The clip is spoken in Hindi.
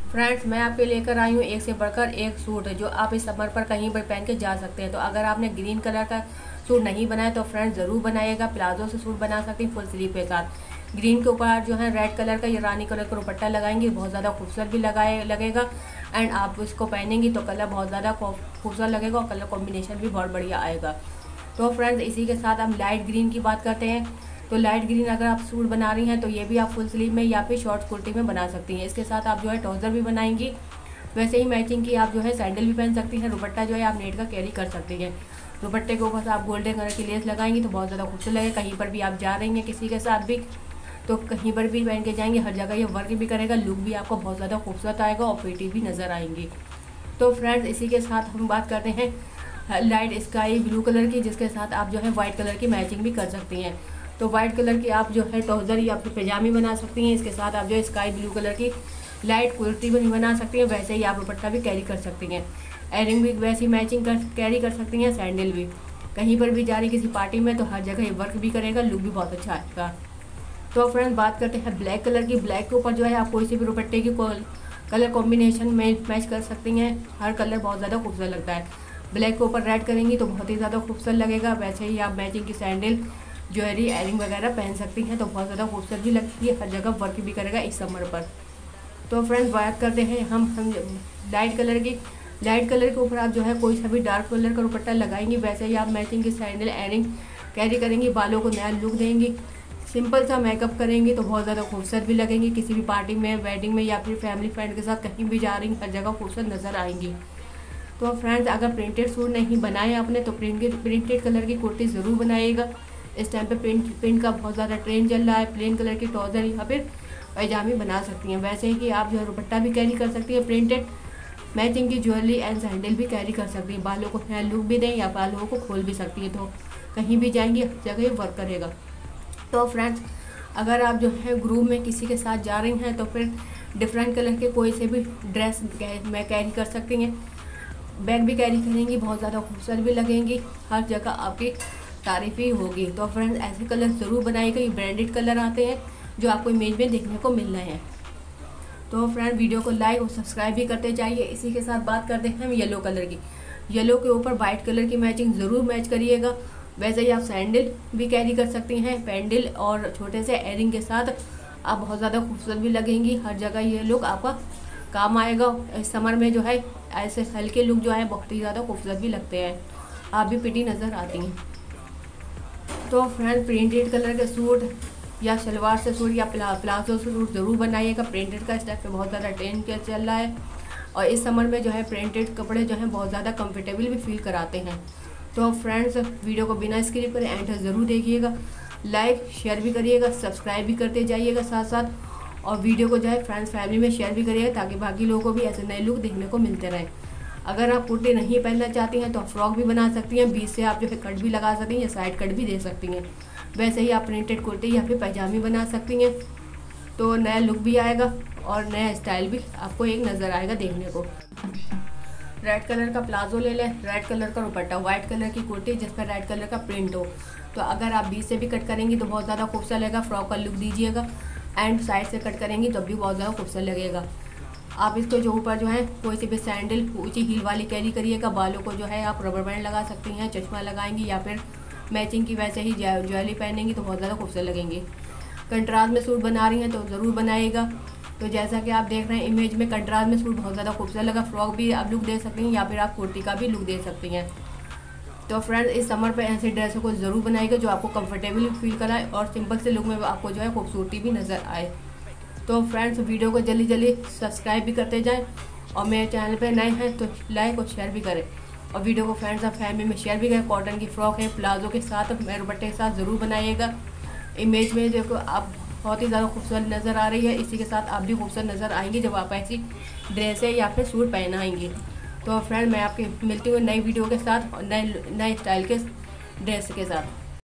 फ्रेंड्स, मैं आपके लेकर आई हूँ एक से बढ़कर एक सूट जो आप इस समर पर कहीं पर पहन के जा सकते हैं। तो अगर आपने ग्रीन कलर का सूट नहीं बनाया तो फ्रेंड्स ज़रूर बनाइएगा। प्लाजो से सूट बना सकती हैं फुल स्लीव के साथ। ग्रीन के ऊपर जो है रेड कलर का या रानी कलर का दुपट्टा लगाएंगे, बहुत ज़्यादा खूबसूरत भी लगेगा। एंड आप इसको पहनेंगी तो कलर बहुत ज़्यादा खूबसूरत लगेगा और कलर कॉम्बिनेशन भी बहुत बढ़िया आएगा। तो फ्रेंड्स, इसी के साथ हम लाइट ग्रीन की बात करते हैं। तो लाइट ग्रीन अगर आप सूट बना रही हैं तो ये भी आप फुल स्लीव में या फिर शॉर्ट कुर्ती में बना सकती हैं। इसके साथ आप जो है ट्राउज़र भी बनाएंगी। वैसे ही मैचिंग की आप जो है सैंडल भी पहन सकती हैं। दुपट्टा जो है आप नेट का कैरी कर सकती हैं। दुपट्टे के ऊपर से आप गोल्डन कलर की लेस लगाएंगी तो बहुत ज़्यादा खूबसूरत लगेगा। कहीं पर भी आप जा रही हैं किसी के साथ भी तो कहीं पर भी पहन के जाएंगे, हर जगह ये वर्क भी करेगा, लुक भी आपको बहुत ज़्यादा खूबसूरत आएगा और प्रिटी भी नज़र आएंगी। तो फ्रेंड्स, इसी के साथ हम बात करते हैं लाइट स्काई ब्लू कलर की, जिसके साथ आप जो है वाइट कलर की मैचिंग भी कर सकती हैं। तो वाइट कलर की आप जो है ट्राउज़र या फिर पैजामी बना सकती हैं। इसके साथ आप जो है स्काई ब्लू कलर की लाइट कुर्ती भी बना सकती हैं। वैसे ही आप दुपट्टा भी कैरी कर सकती हैं। एयरिंग भी वैसी मैचिंग कैरी कर सकती हैं। सैंडल भी कहीं पर भी जा रही किसी पार्टी में तो हर जगह ये वर्क भी करेगा, लुक भी बहुत अच्छा आएगा। तो फ्रेंड्स, बात करते हैं ब्लैक कलर की। ब्लैक के ऊपर जो है आप कोई सी भी दुपट्टे की कलर कॉम्बिनेशन में मैच कर सकती हैं। हर कलर बहुत ज़्यादा खूबसूरत लगता है। ब्लैक के ऊपर रेड करेंगी तो बहुत ही ज़्यादा खूबसूरत लगेगा। वैसे ही आप मैचिंग की सैंडल, ज्वेलरी, एयरिंग वगैरह पहन सकती हैं तो बहुत ज़्यादा खूबसूरत भी लगती है। हर जगह वर्क भी करेगा इस समर पर। तो फ्रेंड्स, बात करते हैं हम लाइट कलर की। लाइट कलर के ऊपर आप जो है कोई सा भी डार्क कलर का दुपट्टा लगाएंगी। वैसे ही आप मैचिंग की सैंडल, एयरिंग कैरी करेंगी। बालों को नया लुक देंगी। सिंपल सा मेकअप करेंगी तो बहुत ज़्यादा खूबसूरत भी लगेंगी। किसी भी पार्टी में, वेडिंग में या फिर फैमिली फ्रेंड के साथ कहीं भी जा रही हैं, हर जगह खूबसूरत नज़र आएंगी। तो फ्रेंड्स, अगर प्रिंटेड सूट नहीं बनाए आपने तो प्रिंटेड कलर की कुर्ती ज़रूर बनाइएगा। इस टाइम पे प्रिंट का बहुत ज़्यादा ट्रेंड चल रहा है। प्लेन कलर की ट्राउज़र या फिर पैजामी बना सकती हैं। वैसे ही आप जो है दुपट्टा भी कैरी कर सकती हैं प्रिंटेड। मैचिंग की ज्वेलरी एंड सैंडल भी कैरी कर सकती हैं। बालों को नया लुक भी दें या बालों को खोल भी सकती है। तो कहीं भी जाएंगी हर जगह वर्क करेगा। तो फ्रेंड्स, अगर आप जो है ग्रुप में किसी के साथ जा रही हैं तो फिर डिफरेंट कलर के कोई से भी ड्रेस में कैरी कर सकती हैं। बैग भी कैरी करेंगी, बहुत ज़्यादा खूबसूरत भी लगेंगी। हर जगह आपकी तारीफ ही होगी। तो फ्रेंड्स, ऐसे कलर ज़रूर बनाइएगा। ये ब्रांडेड कलर आते हैं जो आपको इमेज में देखने को मिल रहे हैं। तो फ्रेंड, वीडियो को लाइक और सब्सक्राइब भी करते जाइए। इसी के साथ बात करते हैं हम येलो कलर की। येलो के ऊपर वाइट कलर की मैचिंग ज़रूर मैच करिएगा। वैसे ही आप सैंडल भी कैरी कर सकती हैं। पैंडल और छोटे से एयरिंग के साथ आप बहुत ज़्यादा खूबसूरत भी लगेंगी। हर जगह ये लुक आपका काम आएगा। इस समर में जो है ऐसे हल्के लुक जो है बहुत ही ज़्यादा खूबसूरत भी लगते हैं। आप भी पिटी नज़र आती हैं। तो फ्रेंड, प्रिंटेड कलर के सूट या सलवार से सूट या प्लाजो से सूट ज़रूर बनाइएगा। प्रिंटेड का इस टाइप पे बहुत ज़्यादा ट्रेंड चल रहा है और इस समर में जो है प्रिंटेड कपड़े जो हैं बहुत ज़्यादा कंफर्टेबल भी फील कराते हैं। तो फ्रेंड्स, वीडियो को बिना स्किप करें एंड तक ज़रूर देखिएगा। लाइक शेयर भी करिएगा, सब्सक्राइब भी करते जाइएगा साथ साथ। और वीडियो को जो है फ्रेंड्स फैमिली में शेयर भी करिएगा ताकि बाकी लोगों को भी ऐसे नए लुक देखने को मिलते रहें। अगर आप कुर्ती नहीं पहनना चाहती हैं तो फ्रॉक भी बना सकती हैं। बीच से आप जो है कट भी लगा सकती हैं या साइड कट भी दे सकती हैं। वैसे ही आप प्रिंटेड कुर्ती या फिर पैजामी बना सकती हैं तो नया लुक भी आएगा और नया स्टाइल भी आपको एक नज़र आएगा देखने को। रेड कलर का प्लाजो ले लें, रेड कलर का दुपट्टा, वाइट कलर की कुर्ती जिस पर रेड कलर का प्रिंट हो। तो अगर आप बीच से भी कट करेंगी तो बहुत ज़्यादा खूबसूरत लगेगा। फ्रॉक का लुक दीजिएगा एंड साइड से कट करेंगी तो भी बहुत ज़्यादा खूबसूरत लगेगा। आप इसको जो ऊपर जो है कोई सी भी सैंडल ऊंची हील वाली कैरी करिएगा। बालों को जो है आप रबर बैंड लगा सकती हैं, चश्मा लगाएंगी या फिर मैचिंग की वैसे ही ज्वेलरी पहनेंगी तो बहुत ज़्यादा खूबसूरत लगेंगी। कंट्रास्ट में सूट बना रही हैं तो ज़रूर बनाइएगा। तो जैसा कि आप देख रहे हैं इमेज में, कंट्रास्ट में सूट बहुत ज़्यादा खूबसूरत लगा। फ्रॉक भी आप लुक दे सकती हैं या फिर आप कुर्ती का भी लुक दे सकती हैं। तो फ्रेंड्स, इस समर पे ऐसे ड्रेसों को ज़रूर बनाइएगा जो आपको कंफर्टेबल फील कराए और सिंपल से लुक में आपको जो है खूबसूरती भी नज़र आए। तो फ्रेंड्स, वीडियो को जल्दी जल्दी सब्सक्राइब भी करते जाएं और मेरे चैनल पे नए हैं तो लाइक और शेयर भी करें और वीडियो को फ्रेंड्स और फैमिली में शेयर भी करें। कॉटन की फ्रॉक है, प्लाजो के साथ, दुपट्टे के साथ ज़रूर बनाइएगा। इमेज में देखो आप बहुत ही ज़्यादा खूबसूरत नज़र आ रही है। इसी के साथ आप भी खूबसूरत नज़र आएंगी जब आप ऐसी ड्रेसें या फिर सूट पहनाएंगी। तो फ्रेंड, मैं आपके मिलती हूँ नई वीडियो के साथ और नए स्टाइल के ड्रेस के साथ।